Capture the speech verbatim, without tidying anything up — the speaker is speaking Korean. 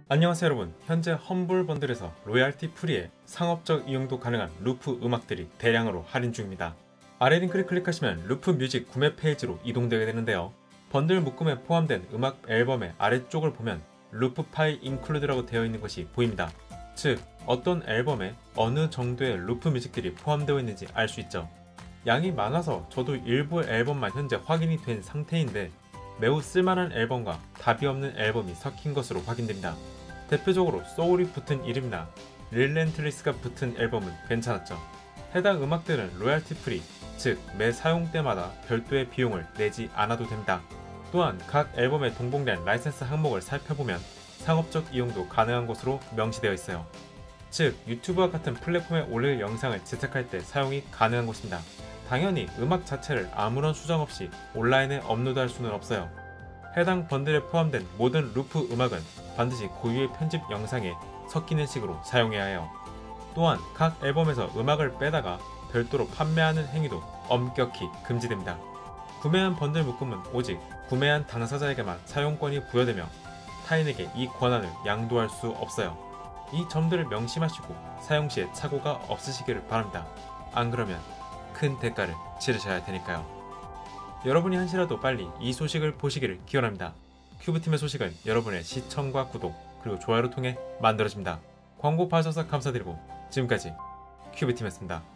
안녕하세요 여러분, 현재 험블 번들에서 로얄티 프리에 상업적 이용도 가능한 루프 음악들이 대량으로 할인 중입니다. 아래 링크를 클릭하시면 루프 뮤직 구매 페이지로 이동되게 되는데요. 번들 묶음에 포함된 음악 앨범의 아래쪽을 보면 루프 파일 인클루드라고 되어 있는 것이 보입니다. 즉 어떤 앨범에 어느 정도의 루프 뮤직들이 포함되어 있는지 알 수 있죠. 양이 많아서 저도 일부 앨범만 현재 확인이 된 상태인데 매우 쓸만한 앨범과 답이 없는 앨범이 섞인 것으로 확인됩니다. 대표적으로 소울이 붙은 이름이나 릴렌틀리스가 붙은 앨범은 괜찮았죠. 해당 음악들은 로얄티 프리, 즉 매 사용 때마다 별도의 비용을 내지 않아도 됩니다. 또한 각 앨범에 동봉된 라이센스 항목을 살펴보면 상업적 이용도 가능한 것으로 명시되어 있어요. 즉 유튜브와 같은 플랫폼에 올릴 영상을 제작할 때 사용이 가능한 것입니다. 당연히 음악 자체를 아무런 수정 없이 온라인에 업로드할 수는 없어요. 해당 번들에 포함된 모든 루프 음악은 반드시 고유의 편집 영상에 섞이는 식으로 사용해야 해요. 또한 각 앨범에서 음악을 빼다가 별도로 판매하는 행위도 엄격히 금지됩니다. 구매한 번들 묶음은 오직 구매한 당사자에게만 사용권이 부여되며 타인에게 이 권한을 양도할 수 없어요. 이 점들을 명심하시고 사용 시에 착오가 없으시기를 바랍니다. 안 그러면 큰 대가를 치르셔야 할 테니까요. 여러분이 한시라도 빨리 이 소식을 보시기를 기원합니다. 큐브팀의 소식은 여러분의 시청과 구독 그리고 좋아요를 통해 만들어집니다. 광고 봐주셔서 감사드리고 지금까지 큐브팀이었습니다.